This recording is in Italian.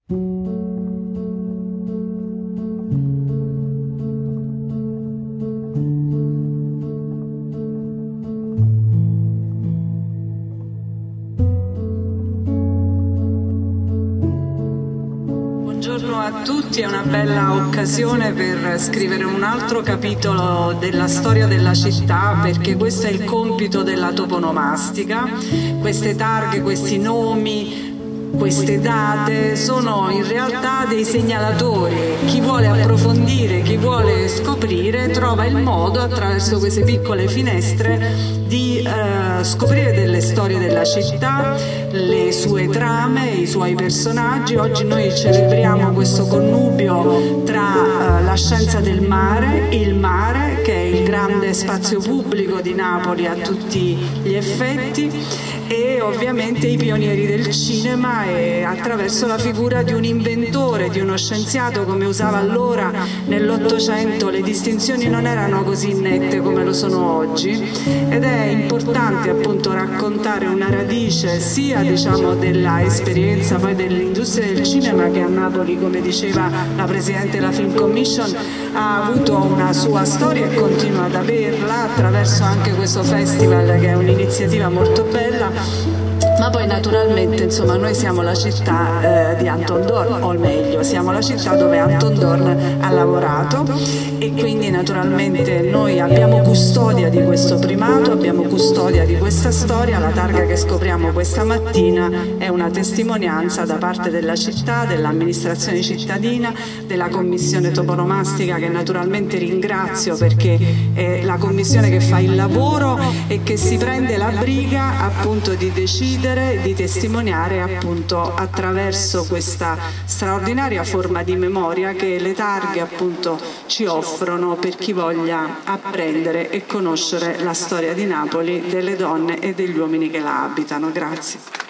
Buongiorno a tutti, è una bella occasione per scrivere un altro capitolo della storia della città, perché questo è il compito della toponomastica. Queste targhe, questi nomi, queste date sono in realtà dei segnalatori. Chi vuole approfondire, chi vuole scoprire, trova il modo attraverso queste piccole finestre di scoprire delle storie della città, le sue trame, i suoi personaggi. Oggi noi celebriamo questo connubio tra la scienza del mare, il mare, che è il grande spazio pubblico di Napoli a tutti gli effetti, e ovviamente i pionieri del cinema, e attraverso la figura di un inventore, di uno scienziato. Come usava allora nell'Ottocento, le distinzioni non erano così nette come lo sono oggi, ed è importante appunto raccontare una radice sia della esperienza poi dell'industria del cinema, che a Napoli, come diceva la Presidente della Film Commission, ha avuto una sua storia e continua ad averla attraverso anche questo festival, che è un'iniziativa molto bella. Ma poi naturalmente, insomma, noi siamo la città di Anton Dohrn, o meglio, siamo la città dove Anton Dohrn ha lavorato, e quindi naturalmente noi abbiamo custodia di questo primato, abbiamo custodia di questa storia. La targa che scopriamo questa mattina è una testimonianza da parte della città, dell'amministrazione cittadina, della commissione toponomastica, che naturalmente ringrazio, perché è la commissione che fa il lavoro e che si prende la briga appunto di decidere, di testimoniare appunto attraverso questa straordinaria forma di memoria che le targhe appunto ci offrono, per chi voglia apprendere e conoscere la storia di Napoli, delle donne e degli uomini che la abitano. Grazie.